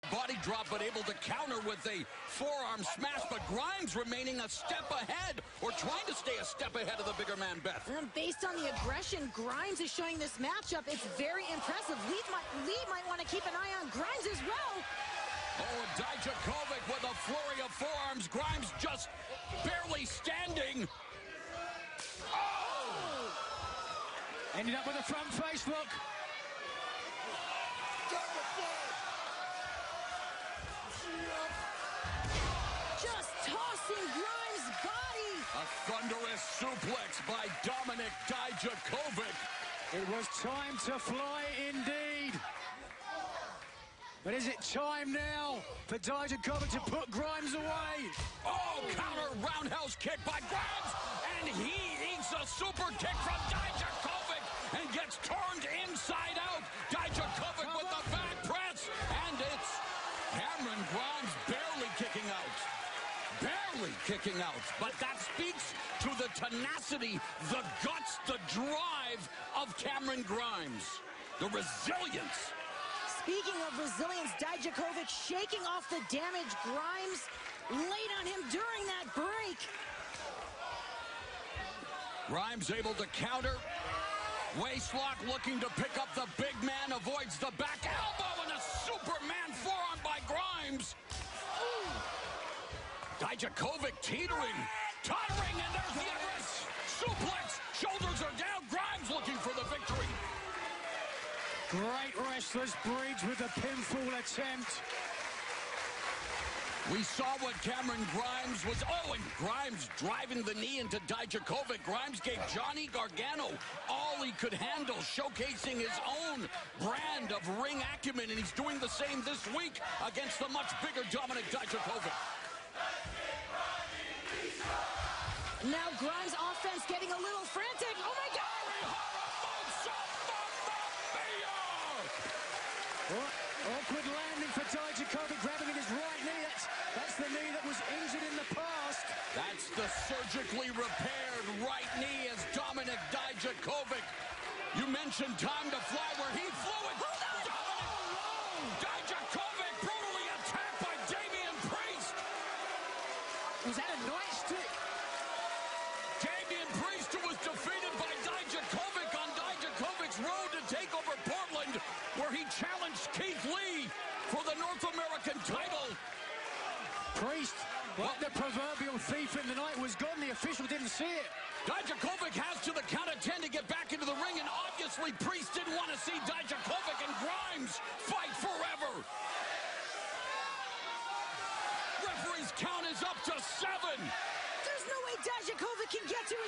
Body drop, but able to counter with a forearm smash, but Grimes remaining a step ahead, or trying to stay a step ahead of the bigger man, Beth. And based on the aggression Grimes is showing this matchup, it's very impressive. Lee might want to keep an eye on Grimes as well. Oh, Dijakovic with a flurry of forearms. Grimes just barely standing. Oh! Ended up with a front face look. Just tossing Grimes' body. A thunderous suplex by Dominik Dijakovic. It was time to fly indeed. But is it time now for Dijakovic to put Grimes away? Oh, counter roundhouse kick by Grimes, and he eats a super kick from Dijakovic and gets turned inside out. Dijakovic with the back press, and it's Cameron Grimes barely kicking out. Barely kicking out, but that speaks to the tenacity, the guts, the drive of Cameron Grimes. The resilience. Speaking of resilience, Dijakovic shaking off the damage Grimes laid on him during that break. Grimes able to counter. Waistlock looking to pick up the big man, avoids the back elbow, and a Superman forearm by Grimes. Ooh. Dijakovic teetering, tottering, and there's the Everest suplex. Shoulders are down. Grimes looking for the victory. Great restless bridge with a pinfall attempt. We saw what Cameron Grimes was. Oh, and Grimes driving the knee into Dijakovic. Grimes gave Johnny Gargano all he could handle, showcasing his own brand of ring acumen, and he's doing the same this week against the much bigger Dominik Dijakovic. Now Grimes' offense getting a little frantic. Oh my God! Awkward landing for Dijakovic, grabbing at his right knee. That's the knee that was injured in the past. That's the surgically repaired right knee as Dominik Dijakovic. You mentioned time to fly where he flew it. Dijakovic brutally attacked by Damian Priest. Was that a nightstick? Damian Priest, who was defeated by Dijakovic on Dijakovic's road to take over Portland, where he challenged Keith Lee for the North American title. Priest, like the proverbial thief in the night, was gone. The official didn't see it. Dijakovic has to the count of 10 to get back into the ring, and obviously Priest didn't want to see Dijakovic and Grimes fight forever. Referee's count is up to 7. There's no way Dijakovic can get to